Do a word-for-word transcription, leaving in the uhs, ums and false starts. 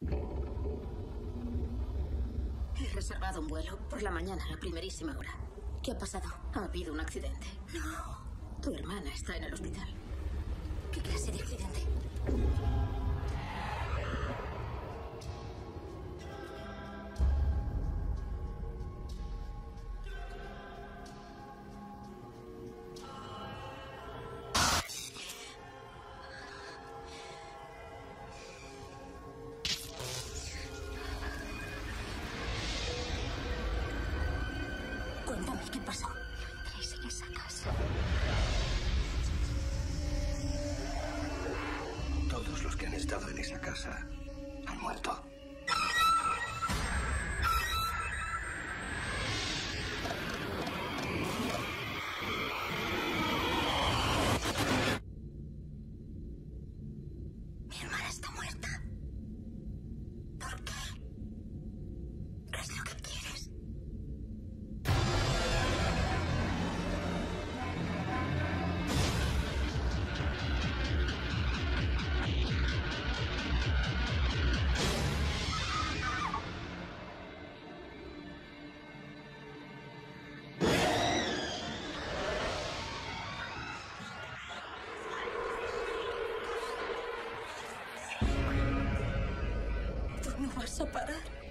He reservado un vuelo por la mañana, a la primerísima hora. ¿Qué ha pasado? Ha habido un accidente. No. Tu hermana está en el hospital. ¿Qué clase de accidente? Cuéntame, ¿qué pasó? No entréis en esa casa. Todos los que han estado en esa casa han muerto. Mi hermana está muerta. ¿Por qué? ¿Qué es lo que quieres? Tú no vas a parar.